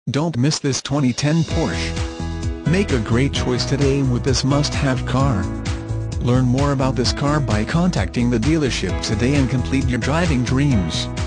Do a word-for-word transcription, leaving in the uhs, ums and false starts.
Don't miss this twenty ten Porsche. Make a great choice today with this must-have car. Learn more about this car by contacting the dealership today and complete your driving dreams.